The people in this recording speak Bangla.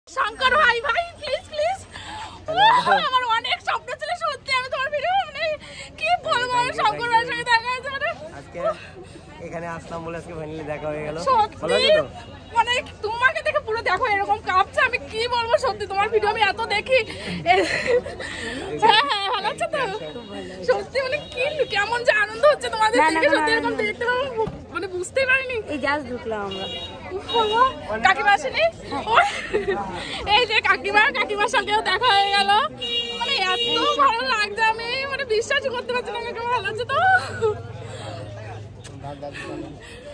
শঙ্কর ভাই ভাই প্লিজ প্লিজ, আমার অনেক স্বপ্ন ছিল সত্যি আমি তোমার ভিডিও মানে কি বলবো, শঙ্কর ভাইয়ের সঙ্গে দেখা হয়েছে মানে আজকে এখানে আসলাম বলে আজকে ফাইনালি দেখা হয়ে গেল। সত্যি মানে তোমাকে দেখে পুরো দেখো এরকম কাঁপছে, আমি কি বলবো সত্যি তোমার ভিডিও আমি এত দেখি। হ্যাঁ হ্যাঁ ভালো আছে তো, সত্যি মানে কি কেমন যে আনন্দ হচ্ছে তোমাদের দেখে, সত্যি এরকম দেখতে মানে বুঝতেই পারিনি। এই জাস্ট ঢুকলাম আমরা। কাকিমা আসেনি, এই যে কাকিমার সঙ্গেও দেখা হয়ে গেল, মানে এত ভালো লাগছে আমি মানে বিশ্বাসই করতে পারছি না। ভালো আছে তো?